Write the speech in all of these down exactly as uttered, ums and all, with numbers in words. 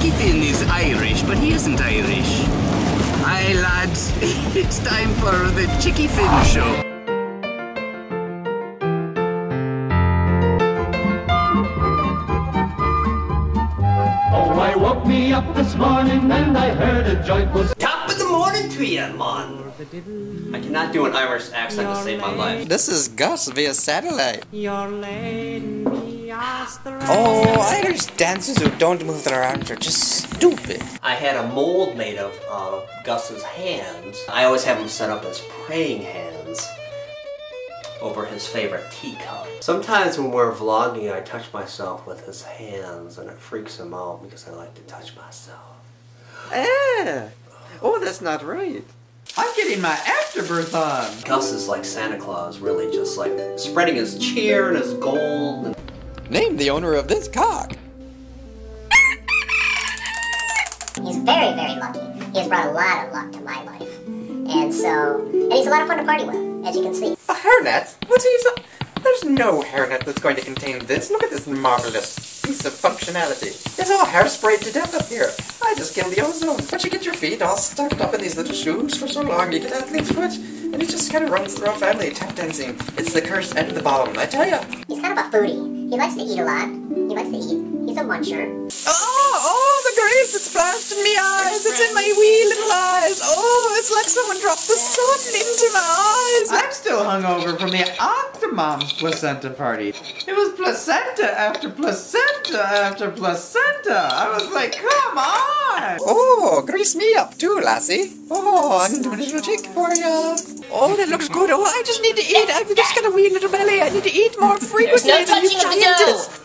Chicky Finn is Irish, but he isn't Irish. Aye, lads, it's time for the Chicky Finn Show. Oh, I woke me up this morning and I heard a joyful... Top of the morning to you, man. I cannot do an Irish accent to save my life. This is Gus via satellite. You're laying me as the Oh, Irish dancers who don't move their arms are just stupid. I had a mold made of uh, Gus's hands. I always have him set up as praying hands over his favorite teacup. Sometimes when we're vlogging, I touch myself with his hands and it freaks him out because I like to touch myself. Ah! Oh, that's not right. I'm getting my afterbirth on. Gus is like Santa Claus, really just like spreading his cheer and his gold. Name the owner of this cock. He's very, very lucky. He has brought a lot of luck to my life. And so, and he's a lot of fun to party with, as you can see. A hairnet? What is it? There's no hairnet that's going to contain this. Look at this marvelous piece of functionality. It's all hairsprayed to death up here. I just killed the ozone. But you get your feet all stuffed up in these little shoes for so long, you get athlete's foot, and it just kind of runs through our family. Tap dancing. It's the curse and the bomb, I tell ya. He's kind of a foodie. He likes to eat a lot. He likes to eat. He's a muncher. Oh, oh, the grace, it's splashed in my eyes. It's in my wee little eyes. Oh, it's like someone dropped the sun into my eyes. I'm still hungover from the Octomom's placenta party. It was placenta after placenta after placenta. I was like, come on! Oh, grease me up too, lassie. Oh, I can do a little jig for ya. Oh, that looks good. Oh, I just need to eat. I've just got a wee little belly. I need to eat more frequently There's no than you touching of the giants.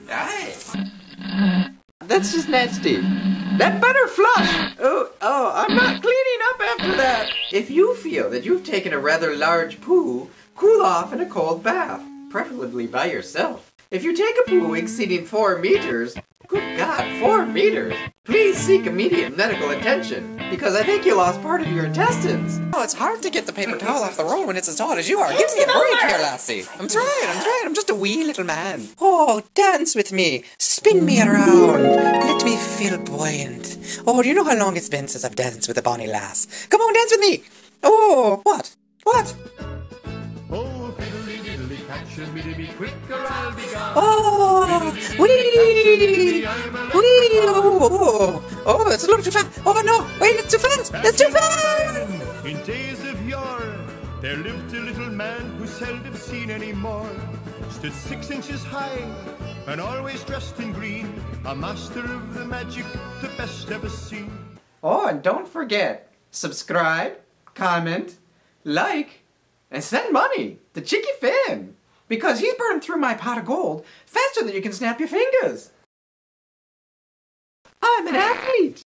Aye. That's just nasty. That butter flush! Oh, oh, I'm not cleaning up after that. If you feel that you've taken a rather large poo, cool off in a cold bath, preferably by yourself. If you take a poo exceeding four meters, good God, four meters, please seek immediate medical attention, because I think you lost part of your intestines. Oh, it's hard to get the paper towel off the roll when it's as hot as you are. Give me a break here, lassie. I'm trying, I'm trying. I'm just a wee little man. Oh, dance with me. Spin me around. Let me feel buoyant. Oh, do you know how long it's been since I've danced with a bonny lass? Come on, dance with me. Oh, what? What? Oh, fiddly diddly, catch me to be quicker, I'll be gone. Oh, wee, wee, oh, oh, it's a little too fast. Oh no, wait, it's too fast. It's too fast. In days of yore, there lived a little man who seldom seen any more. Stood six inches high and always dressed in green, a master of the magic, the best ever seen. Oh, and don't forget, subscribe, comment, like, and send money to Chicky Finn, because he's burned through my pot of gold faster than you can snap your fingers. I'm an athlete.